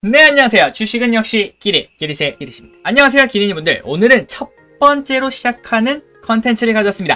네, 안녕하세요. 주식은 역시 기리세 기리십니다. 안녕하세요, 기리니분들. 오늘은 첫 번째로 시작하는 컨텐츠를 가져왔습니다.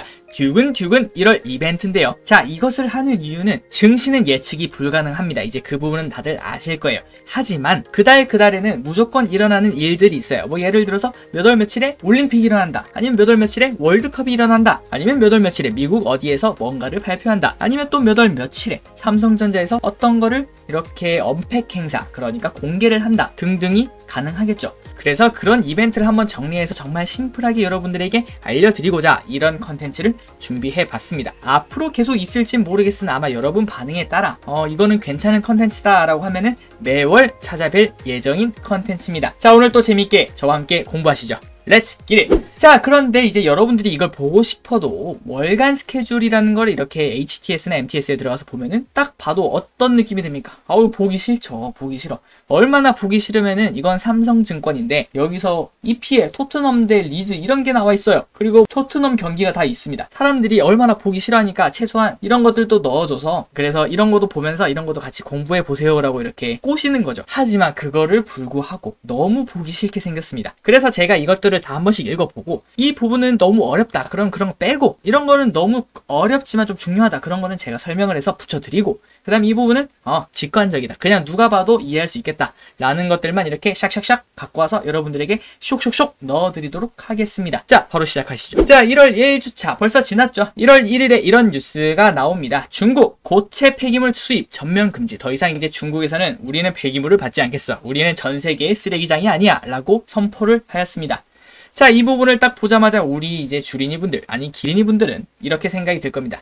듀근 1월 이벤트인데요. 자, 이것을 하는 이유는 증시는 예측이 불가능합니다. 이제 그 부분은 다들 아실 거예요. 하지만 그달에는 무조건 일어나는 일들이 있어요. 뭐 예를 들어서 몇 월 며칠에 올림픽이 일어난다, 아니면 몇 월 며칠에 월드컵이 일어난다, 아니면 몇 월 며칠에 미국 어디에서 뭔가를 발표한다, 아니면 또 몇 월 며칠에 삼성전자에서 어떤 거를 이렇게 언팩 행사, 그러니까 공개를 한다 등등이 가능하겠죠. 그래서 그런 이벤트를 한번 정리해서 정말 심플하게 여러분들에게 알려드리고자 이런 컨텐츠를 준비해봤습니다. 앞으로 계속 있을진 모르겠으나 아마 여러분 반응에 따라 이거는 괜찮은 컨텐츠다 라고 하면은 매월 찾아뵐 예정인 컨텐츠입니다. 자, 오늘 또 재밌게 저와 함께 공부하시죠. 렛츠 기릿! 자, 그런데 이제 여러분들이 이걸 보고 싶어도 월간 스케줄이라는 걸 이렇게 HTS나 MTS에 들어가서 보면은 딱 봐도 어떤 느낌이 듭니까? 아우, 보기 싫죠. 보기 싫어. 얼마나 보기 싫으면은 이건 삼성증권인데 여기서 EPL, 토트넘 대 리즈 이런 게 나와 있어요. 그리고 토트넘 경기가 다 있습니다. 사람들이 얼마나 보기 싫어하니까 최소한 이런 것들도 넣어줘서, 그래서 이런 것도 보면서 이런 것도 같이 공부해 보세요라고 이렇게 꼬시는 거죠. 하지만 그거를 불구하고 너무 보기 싫게 생겼습니다. 그래서 제가 이것들을 다 한 번씩 읽어보고, 이 부분은 너무 어렵다, 그럼 그런 거 빼고, 이런 거는 너무 어렵지만 좀 중요하다, 그런 거는 제가 설명을 해서 붙여드리고, 그 다음 이 부분은 직관적이다, 그냥 누가 봐도 이해할 수 있겠다 라는 것들만 이렇게 샥샥샥 갖고 와서 여러분들에게 쇽쇽쇽 넣어드리도록 하겠습니다. 자, 바로 시작하시죠. 자, 1월 1주차 벌써 지났죠. 1월 1일에 이런 뉴스가 나옵니다. 중국 고체 폐기물 수입 전면 금지. 더 이상 이제 중국에서는 우리는 폐기물을 받지 않겠어, 우리는 전 세계의 쓰레기장이 아니야 라고 선포를 하였습니다. 자, 이 부분을 딱 보자마자 우리 이제 주린이분들, 아니 기린이분들은 이렇게 생각이 들 겁니다.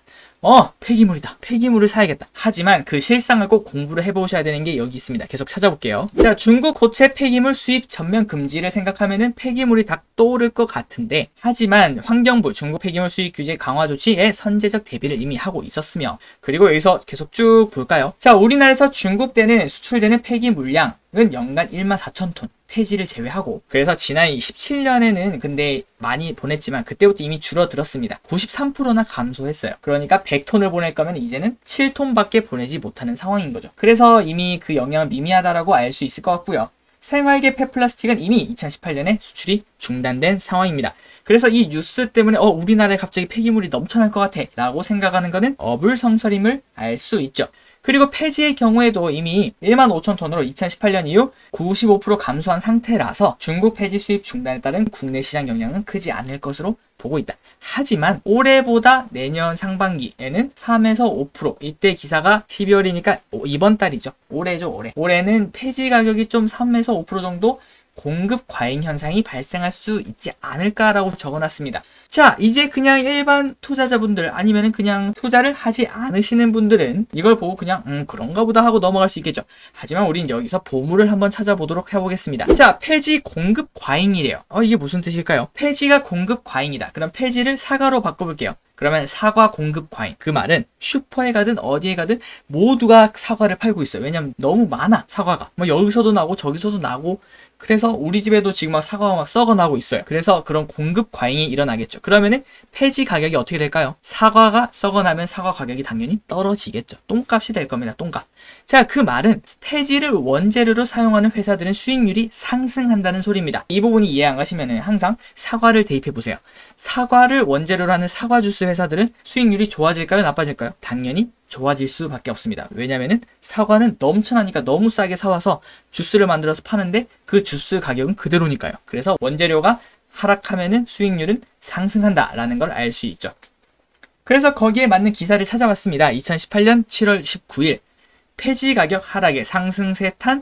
폐기물이다, 폐기물을 사야겠다. 하지만 그 실상을 꼭 공부를 해보셔야 되는 게 여기 있습니다. 계속 찾아볼게요. 자, 중국 고체 폐기물 수입 전면 금지를 생각하면은 폐기물이 딱 떠오를 것 같은데, 하지만 환경부 중국 폐기물 수입 규제 강화 조치에 선제적 대비를 이미 하고 있었으며, 그리고 여기서 계속 쭉 볼까요? 자, 우리나라에서 중국대는 수출되는 폐기 물량은 연간 14,000톤. 폐지를 제외하고, 그래서 지난 17년에는 근데 많이 보냈지만 그때부터 이미 줄어들었습니다. 93%나 감소했어요. 그러니까 100톤을 보낼 거면 이제는 7톤밖에 보내지 못하는 상황인 거죠. 그래서 이미 그 영향은 미미하다라고 알 수 있을 것 같고요. 생활계 폐플라스틱은 이미 2018년에 수출이 중단된 상황입니다. 그래서 이 뉴스 때문에 우리나라에 갑자기 폐기물이 넘쳐날 것 같아 라고 생각하는 거는 어불성설임을 알 수 있죠. 그리고 폐지의 경우에도 이미 15,000톤으로 2018년 이후 95% 감소한 상태라서 중국 폐지 수입 중단에 따른 국내 시장 영향은 크지 않을 것으로 보고 있다. 하지만 올해보다 내년 상반기에는 3에서 5%, 이때 기사가 12월이니까 이번 달이죠. 올해죠, 올해. 올해는 폐지 가격이 좀 3에서 5% 정도 공급 과잉 현상이 발생할 수 있지 않을까라고 적어놨습니다. 자, 이제 그냥 일반 투자자분들, 아니면 그냥 투자를 하지 않으시는 분들은 이걸 보고 그냥 그런가 보다 하고 넘어갈 수 있겠죠. 하지만 우린 여기서 보물을 한번 찾아보도록 해보겠습니다. 자, 폐지 공급 과잉이래요. 이게 무슨 뜻일까요? 폐지가 공급 과잉이다. 그럼 폐지를 사과로 바꿔볼게요. 그러면 사과 공급 과잉. 그 말은 슈퍼에 가든 어디에 가든 모두가 사과를 팔고 있어요. 왜냐면 너무 많아, 사과가. 뭐 여기서도 나고 저기서도 나고, 그래서 우리 집에도 지금 막 사과가 막 썩어나고 있어요. 그래서 그런 공급 과잉이 일어나겠죠. 그러면은 폐지 가격이 어떻게 될까요? 사과가 썩어나면 사과 가격이 당연히 떨어지겠죠. 똥값이 될 겁니다. 똥값. 자, 그 말은 폐지를 원재료로 사용하는 회사들은 수익률이 상승한다는 소리입니다. 이 부분이 이해 안 가시면은 항상 사과를 대입해 보세요. 사과를 원재료로 하는 사과 주스 회사들은 수익률이 좋아질까요? 나빠질까요? 당연히 좋아질 수밖에 없습니다. 왜냐면은 사과는 넘쳐나니까 너무 싸게 사와서 주스를 만들어서 파는데 그 주스 가격은 그대로니까요. 그래서 원재료가 하락하면은 수익률은 상승한다라는 걸 알 수 있죠. 그래서 거기에 맞는 기사를 찾아봤습니다. 2018년 7월 19일 폐지 가격 하락에 상승세 탄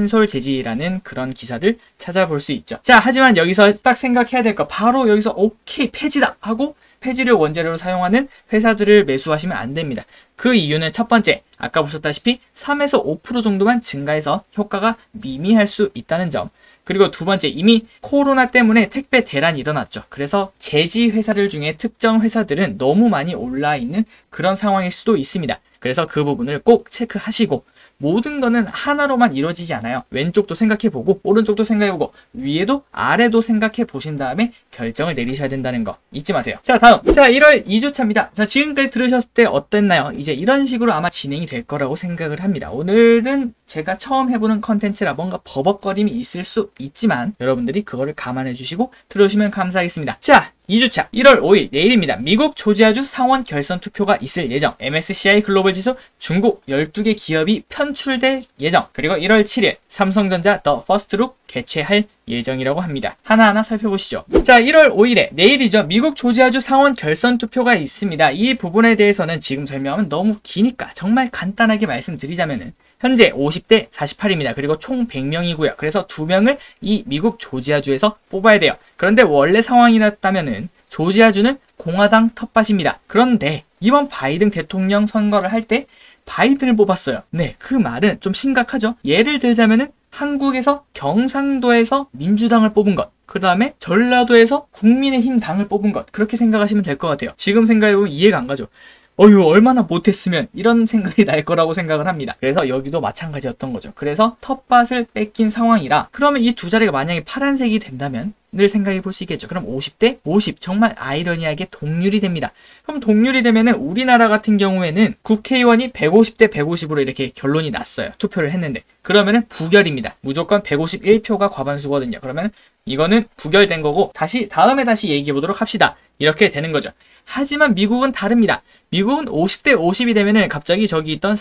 한솔재지라는 그런 기사를 찾아볼 수 있죠. 자, 하지만 여기서 딱 생각해야 될 거, 바로 여기서 오케이 폐지다 하고 폐지를 원재료로 사용하는 회사들을 매수하시면 안 됩니다. 그 이유는 첫 번째, 아까 보셨다시피 3에서 5% 정도만 증가해서 효과가 미미할 수 있다는 점. 그리고 두 번째, 이미 코로나 때문에 택배 대란이 일어났죠. 그래서 제지 회사들 중에 특정 회사들은 너무 많이 올라 있는 그런 상황일 수도 있습니다. 그래서 그 부분을 꼭 체크하시고, 모든 거는 하나로만 이루어지지 않아요. 왼쪽도 생각해보고, 오른쪽도 생각해보고, 위에도 아래도 생각해보신 다음에 결정을 내리셔야 된다는 거 잊지 마세요. 자, 다음. 자, 1월 2주차입니다. 자, 지금까지 들으셨을 때 어땠나요? 이제 이런 식으로 아마 진행이 될 거라고 생각을 합니다. 오늘은 제가 처음 해보는 컨텐츠라 뭔가 버벅거림이 있을 수 있지만 여러분들이 그거를 감안해 주시고 들어주시면 감사하겠습니다. 자, 2주차 1월 5일 내일입니다. 미국 조지아주 상원 결선 투표가 있을 예정. MSCI 글로벌 지수 중국 12개 기업이 편출될 예정. 그리고 1월 7일 삼성전자 더 퍼스트룩 개최할 예정이라고 합니다. 하나하나 살펴보시죠. 자, 1월 5일에 내일이죠. 미국 조지아주 상원 결선 투표가 있습니다. 이 부분에 대해서는 지금 설명하면 너무 기니까 정말 간단하게 말씀드리자면은 현재 50대 48입니다. 그리고 총 100명이고요. 그래서 2명을 이 미국 조지아주에서 뽑아야 돼요. 그런데 원래 상황이었다면은 조지아주는 공화당 텃밭입니다. 그런데 이번 바이든 대통령 선거를 할 때 바이든을 뽑았어요. 네, 그 말은 좀 심각하죠. 예를 들자면은 한국에서 경상도에서 민주당을 뽑은 것, 그 다음에 전라도에서 국민의힘 당을 뽑은 것, 그렇게 생각하시면 될 것 같아요. 지금 생각해보면 이해가 안 가죠. 어휴, 얼마나 못했으면, 이런 생각이 날 거라고 생각을 합니다. 그래서 여기도 마찬가지였던 거죠. 그래서 텃밭을 뺏긴 상황이라, 그러면 이 두 자리가 만약에 파란색이 된다면 늘 생각해 볼 수 있겠죠. 그럼 50대 50, 정말 아이러니하게 동률이 됩니다. 그럼 동률이 되면은 우리나라 같은 경우에는 국회의원이 150대 150으로 이렇게 결론이 났어요. 투표를 했는데. 그러면은 부결입니다. 무조건 151표가 과반수거든요. 그러면 이거는 부결된 거고, 다음에 다시 얘기해 보도록 합시다. 이렇게 되는 거죠. 하지만 미국은 다릅니다. 미국은 50대 50이 되면은 갑자기 저기 있던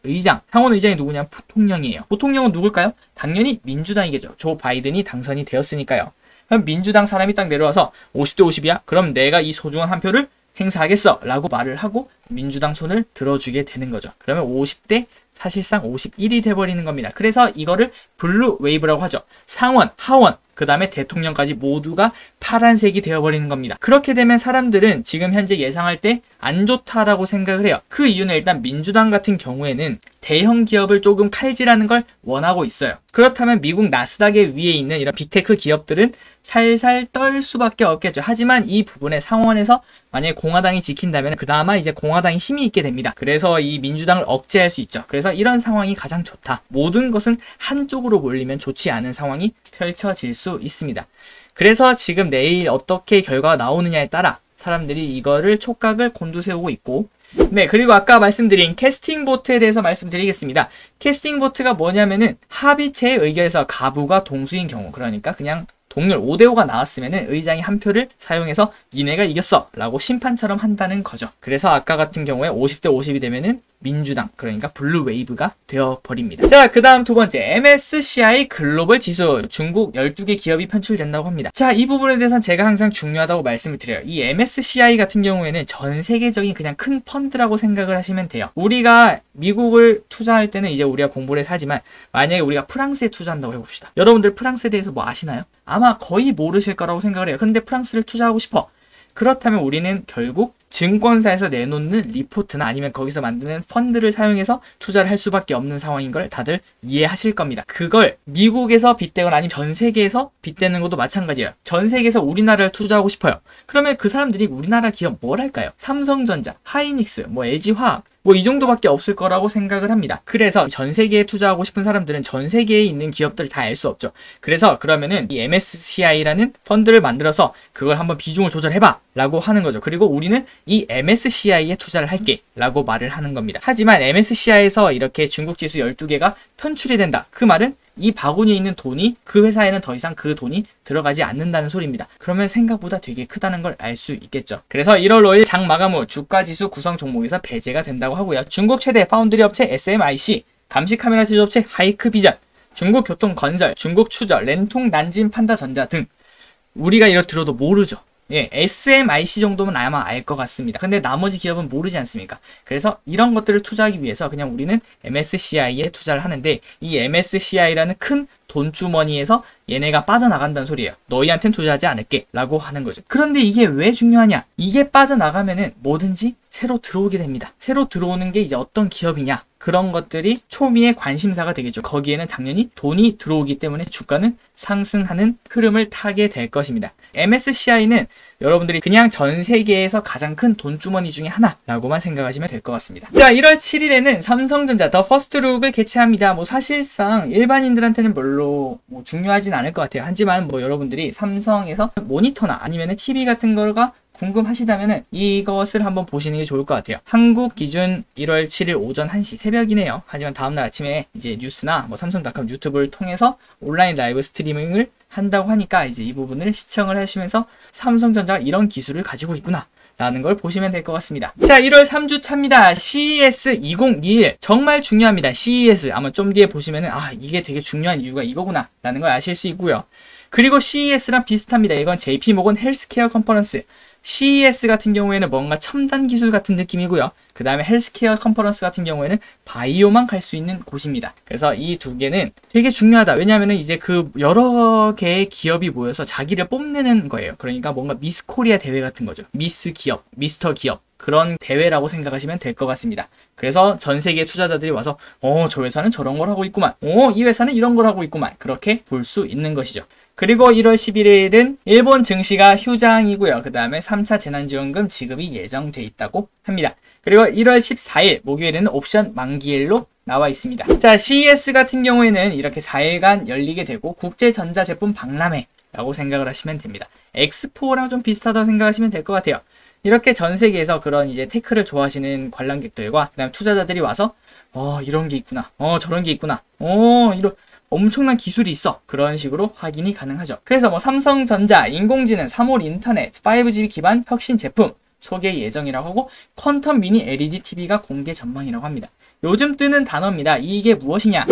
상원의장이 누구냐? 부통령이에요. 부통령은 누굴까요? 당연히 민주당이겠죠. 조 바이든이 당선이 되었으니까요. 그럼 민주당 사람이 딱 내려와서 50대 50이야? 그럼 내가 이 소중한 한 표를 행사하겠어 라고 말을 하고 민주당 손을 들어주게 되는 거죠. 그러면 50대 사실상 51이 돼버리는 겁니다. 그래서 이거를 블루 웨이브라고 하죠. 상원, 하원, 그 다음에 대통령까지 모두가 파란색이 되어버리는 겁니다. 그렇게 되면 사람들은 지금 현재 예상할 때 안 좋다라고 생각을 해요. 그 이유는 일단 민주당 같은 경우에는 대형 기업을 조금 칼질하는 걸 원하고 있어요. 그렇다면 미국 나스닥에 위에 있는 이런 빅테크 기업들은 살살 떨 수밖에 없겠죠. 하지만 이 부분에 상원에서 만약에 공화당이 지킨다면 그나마 이제 공화당이 힘이 있게 됩니다. 그래서 이 민주당을 억제할 수 있죠. 그래서 이런 상황이 가장 좋다. 모든 것은 한쪽으로 몰리면 좋지 않은 상황이 펼쳐질 수 있습니다. 그래서 지금 내일 어떻게 결과가 나오느냐에 따라 사람들이 이거를 촉각을 곤두세우고 있고, 네, 그리고 아까 말씀드린 캐스팅 보트에 대해서 말씀드리겠습니다. 캐스팅 보트가 뭐냐면은 합의체의 의결에서 가부가 동수인 경우, 그러니까 그냥 동률 5대5가 나왔으면은 의장이 한 표를 사용해서 니네가 이겼어 라고 심판처럼 한다는 거죠. 그래서 아까 같은 경우에 50대 50이 되면은 민주당, 그러니까 블루 웨이브가 되어버립니다. 자, 그 다음 두 번째, MSCI 글로벌 지수, 중국 12개 기업이 편출된다고 합니다. 자, 이 부분에 대해서는 제가 항상 중요하다고 말씀을 드려요. 이 MSCI 같은 경우에는 전 세계적인 그냥 큰 펀드라고 생각을 하시면 돼요. 우리가 미국을 투자할 때는 이제 우리가 공부를 해서 하지만 만약에 우리가 프랑스에 투자한다고 해봅시다. 여러분들 프랑스에 대해서 뭐 아시나요? 아마 거의 모르실 거라고 생각을 해요. 근데 프랑스를 투자하고 싶어. 그렇다면 우리는 결국 증권사에서 내놓는 리포트나 아니면 거기서 만드는 펀드를 사용해서 투자를 할 수밖에 없는 상황인 걸 다들 이해하실 겁니다. 그걸 미국에서 빗대거나 아니면 전 세계에서 빗대는 것도 마찬가지예요. 전 세계에서 우리나라를 투자하고 싶어요. 그러면 그 사람들이 우리나라 기업 뭘 할까요? 삼성전자, 하이닉스, LG화학, 이 정도밖에 없을 거라고 생각을 합니다. 그래서 전 세계에 투자하고 싶은 사람들은 전 세계에 있는 기업들을 다 알 수 없죠. 그래서 그러면은 이 MSCI라는 펀드를 만들어서 그걸 한번 비중을 조절해봐 라고 하는 거죠. 그리고 우리는 이 MSCI에 투자를 할게 라고 말을 하는 겁니다. 하지만 MSCI에서 이렇게 중국 지수 12개가 편출이 된다. 그 말은 이 바구니에 있는 돈이 그 회사에는 더 이상 그 돈이 들어가지 않는다는 소리입니다. 그러면 생각보다 되게 크다는 걸 알 수 있겠죠. 그래서 1월 5일 장 마감 후 주가지수 구성 종목에서 배제가 된다고 하고요. 중국 최대 파운드리 업체 SMIC, 감시 카메라 제조업체 하이크비전, 중국 교통건설, 중국 추저, 렌통, 난진, 판다전자 등 우리가 이렇게 들어도 모르죠. 예, SMIC 정도면 아마 알 것 같습니다. 근데 나머지 기업은 모르지 않습니까? 그래서 이런 것들을 투자하기 위해서 그냥 우리는 MSCI에 투자를 하는데 이 MSCI라는 큰 돈주머니에서 얘네가 빠져나간다는 소리예요. 너희한텐 투자하지 않을게 라고 하는 거죠. 그런데 이게 왜 중요하냐? 이게 빠져나가면은 뭐든지 새로 들어오게 됩니다. 새로 들어오는 게 이제 어떤 기업이냐? 그런 것들이 초미의 관심사가 되겠죠. 거기에는 당연히 돈이 들어오기 때문에 주가는 상승하는 흐름을 타게 될 것입니다. MSCI는 여러분들이 그냥 전 세계에서 가장 큰 돈주머니 중에 하나라고만 생각하시면 될 것 같습니다. 자, 1월 7일에는 삼성전자 더 퍼스트룩을 개최합니다. 사실상 일반인들한테는 별로 중요하진 않을 것 같아요. 하지만 여러분들이 삼성에서 모니터나 아니면 TV 같은 거가 궁금하시다면은 이것을 한번 보시는 게 좋을 것 같아요. 한국 기준 1월 7일 오전 1시 새벽이네요. 하지만 다음날 아침에 이제 뉴스나 뭐 삼성닷컴 유튜브를 통해서 온라인 라이브 스트리밍을 한다고 하니까 이제 이 부분을 시청을 하시면서 삼성전자가 이런 기술을 가지고 있구나 라는 걸 보시면 될 것 같습니다. 자, 1월 3주 차입니다. CES 2021 정말 중요합니다. CES 아마 좀 뒤에 보시면은 이게 되게 중요한 이유가 이거구나 라는 걸 아실 수 있고요. 그리고 CES랑 비슷합니다. 이건 JP모건 헬스케어 컨퍼런스. CES 같은 경우에는 뭔가 첨단 기술 같은 느낌이고요. 그 다음에 헬스케어 컨퍼런스 같은 경우에는 바이오만 갈 수 있는 곳입니다. 그래서 이 두 개는 되게 중요하다. 왜냐하면 이제 그 여러 개의 기업이 모여서 자기를 뽐내는 거예요. 그러니까 뭔가 미스 코리아 대회 같은 거죠. 미스 기업, 미스터 기업. 그런 대회라고 생각하시면 될 것 같습니다. 그래서 전 세계 투자자들이 와서 저 회사는 저런 걸 하고 있구만. 이 회사는 이런 걸 하고 있구만. 그렇게 볼 수 있는 것이죠. 그리고 1월 11일은 일본 증시가 휴장이고요. 그 다음에 3차 재난지원금 지급이 예정돼 있다고 합니다. 그리고 1월 14일 목요일에는 옵션 만기일로 나와 있습니다. 자, CES 같은 경우에는 이렇게 4일간 열리게 되고 국제전자제품 박람회라고 생각을 하시면 됩니다. 엑스포랑 좀 비슷하다고 생각하시면 될 것 같아요. 이렇게 전 세계에서 그런 이제 테크를 좋아하시는 관람객들과 그다음 투자자들이 와서 이런 게 있구나. 저런 게 있구나. 이런 엄청난 기술이 있어. 그런 식으로 확인이 가능하죠. 그래서 뭐 삼성전자, 인공지능, 3월 인터넷, 5G 기반 혁신 제품 소개 예정이라고 하고 퀀텀 미니 LED TV가 공개 전망이라고 합니다. 요즘 뜨는 단어입니다. 이게 무엇이냐?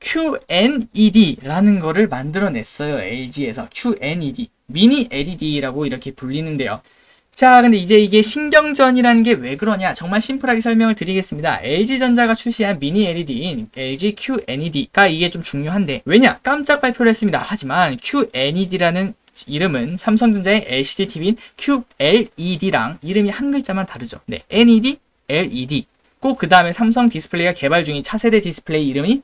QNED라는 거를 만들어냈어요. LG에서 QNED, 미니 LED라고 이렇게 불리는데요. 자, 근데 이제 이게 신경전이라는 게 왜 그러냐? 정말 심플하게 설명을 드리겠습니다. LG전자가 출시한 미니 LED인 LG QNED가 이게 좀 중요한데, 왜냐? 깜짝 발표를 했습니다. 하지만 QNED라는 이름은 삼성전자의 LCD TV인 QLED랑 이름이 한 글자만 다르죠. 네, NED, LED. 꼭 그 다음에 삼성 디스플레이가 개발 중인 차세대 디스플레이 이름이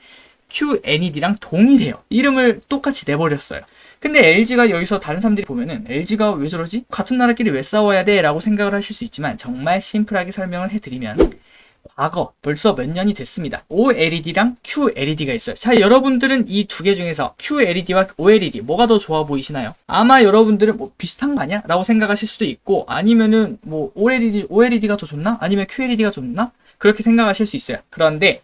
QNED랑 동일해요. 이름을 똑같이 내버렸어요. 근데 LG가 여기서 다른 사람들이 보면은 LG가 왜 저러지? 같은 나라끼리 왜 싸워야 돼? 라고 생각을 하실 수 있지만 정말 심플하게 설명을 해드리면 과거 벌써 몇 년이 됐습니다. OLED랑 QLED가 있어요. 자, 여러분들은 이 두 개 중에서 QLED와 OLED 뭐가 더 좋아 보이시나요? 아마 여러분들은 뭐 비슷한 거 아니야? 라고 생각하실 수도 있고, 아니면은 뭐 OLED가 더 좋나? 아니면 QLED가 좋나? 그렇게 생각하실 수 있어요. 그런데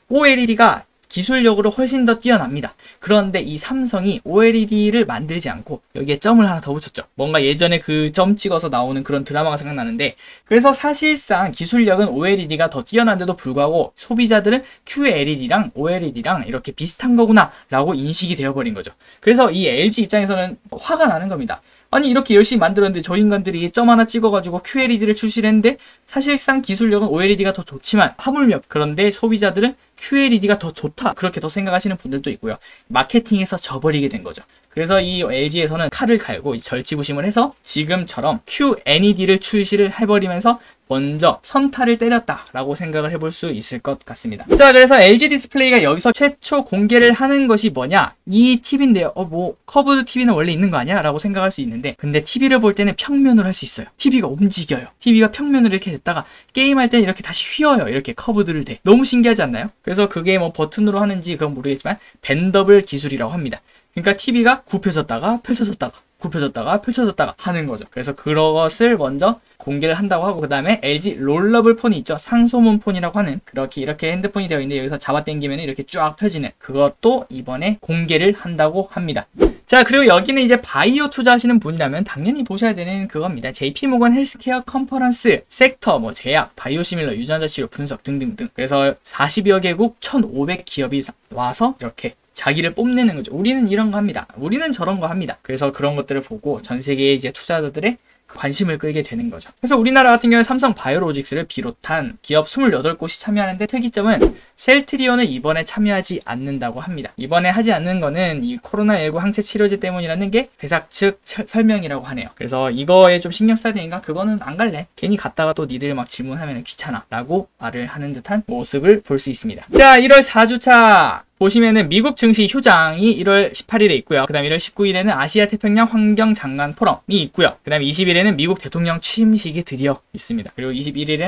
OLED가 기술력으로 훨씬 더 뛰어납니다. 그런데 이 삼성이 OLED를 만들지 않고 여기에 점을 하나 더 붙였죠. 뭔가 예전에 그 점 찍어서 나오는 그런 드라마가 생각나는데, 그래서 사실상 기술력은 OLED가 더 뛰어난데도 불구하고 소비자들은 QLED랑 OLED랑 이렇게 비슷한 거구나 라고 인식이 되어버린 거죠. 그래서 이 LG 입장에서는 화가 나는 겁니다. 아니, 이렇게 열심히 만들었는데 저 인간들이 점 하나 찍어가지고 QLED를 출시를 했는데 사실상 기술력은 OLED가 더 좋지만 하물며 그런데 소비자들은 QLED가 더 좋다, 그렇게 더 생각하시는 분들도 있고요. 마케팅에서 져버리게 된 거죠. 그래서 이 LG에서는 칼을 갈고 절치부심을 해서 지금처럼 QNED를 출시를 해버리면서 먼저 선타를 때렸다라고 생각을 해볼 수 있을 것 같습니다. 자, 그래서 LG 디스플레이가 여기서 최초 공개를 하는 것이 뭐냐? 이 TV인데요. 뭐 커브드 TV는 원래 있는 거 아니야? 라고 생각할 수 있는데, 근데 TV를 볼 때는 평면으로 할 수 있어요. TV가 움직여요. TV가 평면으로 이렇게 됐다가 게임할 때는 이렇게 다시 휘어요. 이렇게 커브드를 돼. 너무 신기하지 않나요? 그래서 그게 뭐 버튼으로 하는지 그건 모르겠지만 벤더블 기술이라고 합니다. 그러니까 TV가 굽혀졌다가 펼쳐졌다가 굽혀졌다가 펼쳐졌다가 하는 거죠. 그래서 그것을 먼저 공개를 한다고 하고, 그 다음에 LG 롤러블 폰이 있죠. 상소문 폰이라고 하는 이렇게 핸드폰이 되어 있는데 여기서 잡아당기면 이렇게 쫙 펴지는 그것도 이번에 공개를 한다고 합니다. 자, 그리고 여기는 이제 바이오 투자하시는 분이라면 당연히 보셔야 되는 그겁니다. JP모건 헬스케어 컨퍼런스 섹터, 뭐 제약, 바이오 시밀러, 유전자 치료, 분석 등등등. 그래서 40여 개국 1,500 기업이 와서 이렇게 자기를 뽐내는 거죠. 우리는 이런 거 합니다. 우리는 저런 거 합니다. 그래서 그런 것들을 보고 전 세계의 이제 투자자들의 관심을 끌게 되는 거죠. 그래서 우리나라 같은 경우에 삼성 바이오로직스를 비롯한 기업 28곳이 참여하는데, 특이점은 셀트리온은 이번에 참여하지 않는다고 합니다. 이번에 하지 않는 거는 이 코로나19 항체 치료제 때문이라는 게 회사 측 설명이라고 하네요. 그래서 이거에 좀 신경 써야 되니까 그거는 안 갈래. 괜히 갔다가 또 니들 막 질문하면 귀찮아 라고 말을 하는 듯한 모습을 볼 수 있습니다. 자, 1월 4주차 보시면은 미국 증시 휴장이 1월 18일에 있고요. 그 다음 1월 19일에는 아시아 태평양 환경장관 포럼이 있고요. 그 다음 20일에는 미국 대통령 취임식이 드디어 있습니다. 그리고 21일엔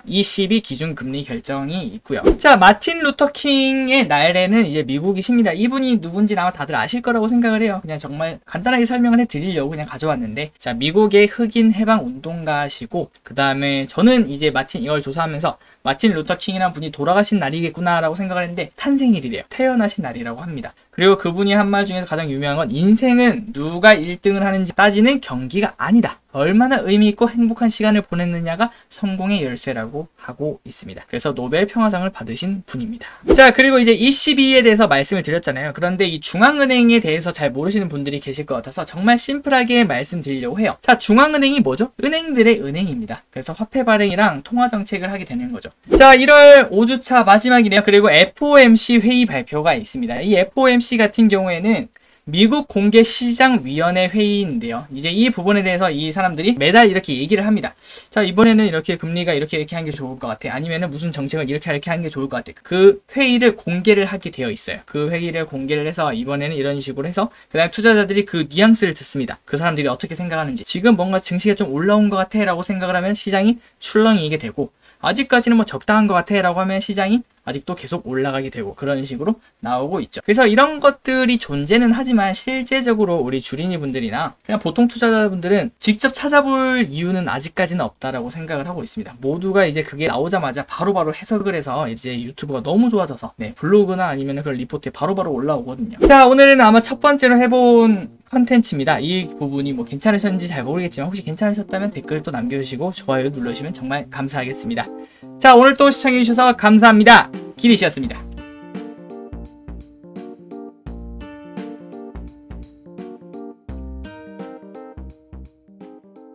ECB 기준금리 결정이 있고요. 자, 마틴 루터 킹의 날에는 이제 미국이십니다. 이분이 누군지 아마 다들 아실 거라고 생각을 해요. 그냥 정말 간단하게 설명을 해드리려고 그냥 가져왔는데, 자, 미국의 흑인 해방 운동가시고, 그 다음에 저는 이제 이걸 조사하면서 마틴 루터 킹이란 분이 돌아가신 날이겠구나라고 생각을 했는데 탄생일이래요. 태어나신 날이라고 합니다. 그리고 그분이 한 말 중에서 가장 유명한 건 인생은 누가 1등을 하는지 따지는 경기가 아니다. 얼마나 의미 있고 행복한 시간을 보냈느냐가 성공의 열쇠라고 하고 있습니다. 그래서 노벨 평화상을 받으신 분입니다. 자, 그리고 이제 ECB에 대해서 말씀을 드렸잖아요. 그런데 이 중앙은행에 대해서 잘 모르시는 분들이 계실 것 같아서 정말 심플하게 말씀드리려고 해요. 자, 중앙은행이 뭐죠? 은행들의 은행입니다. 그래서 화폐 발행이랑 통화 정책을 하게 되는 거죠. 자, 1월 5주차 마지막이네요. 그리고 FOMC 회의 발표가 있습니다. 이 FOMC 같은 경우에는 미국 공개시장위원회 회의인데요. 이제 이 부분에 대해서 이 사람들이 매달 이렇게 얘기를 합니다. 자, 이번에는 이렇게 금리가 이렇게 하는 게 좋을 것 같아. 아니면은 무슨 정책을 이렇게 하는 게 좋을 것 같아. 그 회의를 공개를 하게 되어 있어요. 그 회의를 공개를 해서 이번에는 이런 식으로 해서 그다음에 투자자들이 그 뉘앙스를 듣습니다. 그 사람들이 어떻게 생각하는지. 지금 뭔가 증시가 좀 올라온 것 같아 라고 생각을 하면 시장이 출렁이게 되고, 아직까지는 뭐 적당한 것 같아 라고 하면 시장이 아직도 계속 올라가게 되고, 그런 식으로 나오고 있죠. 그래서 이런 것들이 존재는 하지만 실제적으로 우리 주린이 분들이나 그냥 보통 투자자분들은 직접 찾아볼 이유는 아직까지는 없다라고 생각을 하고 있습니다. 모두가 이제 그게 나오자마자 바로바로 해석을 해서 이제 유튜브가 너무 좋아져서 블로그나 아니면 그런 리포트에 바로바로 올라오거든요. 자, 오늘은 아마 첫 번째로 해본 컨텐츠입니다. 이 부분이 뭐 괜찮으셨는지 잘 모르겠지만 혹시 괜찮으셨다면 댓글 또 남겨주시고 좋아요 눌러주시면 정말 감사하겠습니다. 자, 오늘 또 시청해주셔서 감사합니다. 기리씨였습니다.